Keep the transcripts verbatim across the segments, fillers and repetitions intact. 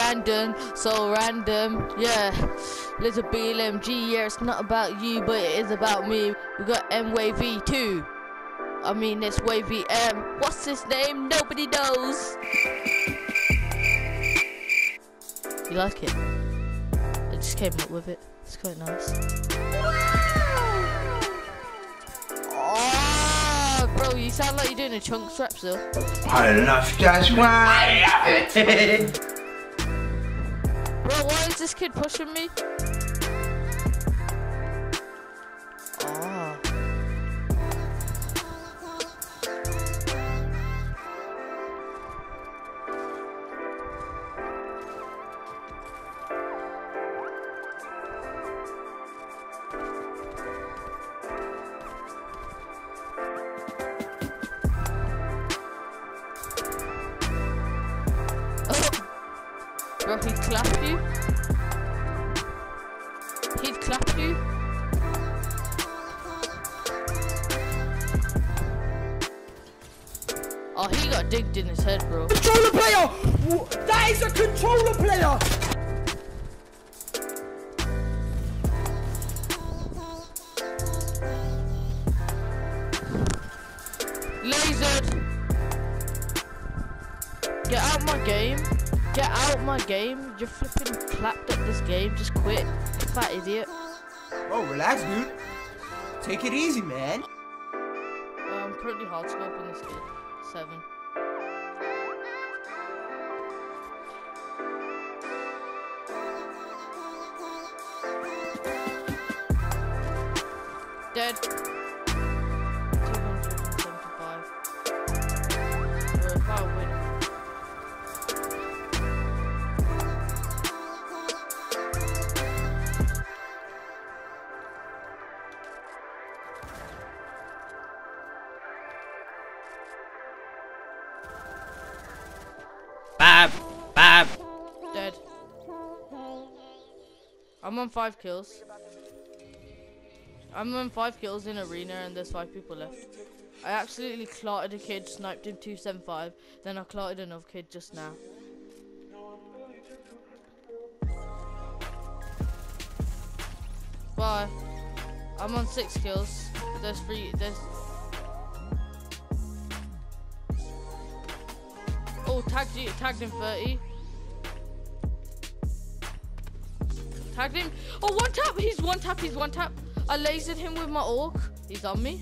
random, so random, yeah. Little B L M G, yeah, it's not about you, but it is about me. We got M W A V two. I mean, it's Wavy M. What's his name? Nobody knows. You like it? I just came up with it. It's quite nice. Oh, bro, you sound like you're doing a Chunks rap still. I love just why I love it. Bro, why is this kid pushing me? Oh. Bro, he'd clap you. He'd clap you. Oh, he got digged in his head, bro. Controller player! That is a controller player! Lasered! Get out my game. Get out my game. You're flipping clapped at this game. Just quit. You fat idiot. Oh, relax, dude. Take it easy, man. Uh, I'm currently hard scoping this kid. Seven. Dead. two hundred seventy-five. Or if I win. Bab, bab. Dead. I'm on five kills. I'm on five kills in arena and there's five people left. I absolutely clotted a kid, sniped him two seventy-five, then I clotted another kid just now. Bye. I'm on six kills. There's three. There's. Oh, tagged you. Tagged him thirty. Tagged him. Oh, one tap. He's one tap. He's one tap. I lasered him with my orc. He's on me.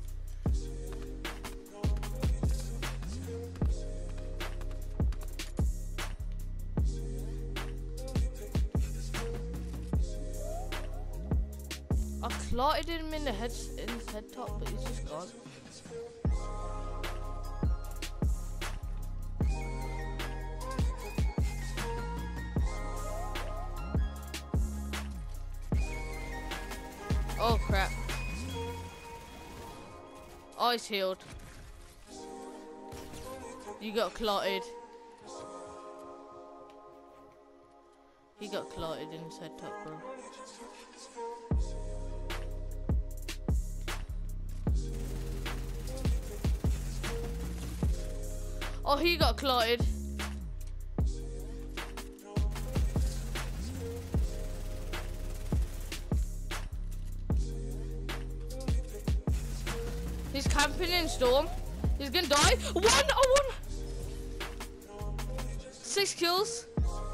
I clotted him in the head, in his head top, but he's just gone. Oh crap! Oh, he's healed. You got clotted. He got clotted in his head top, bro. Oh, he got clotted. He's camping in storm. He's gonna die. One! Oh, one! Six kills.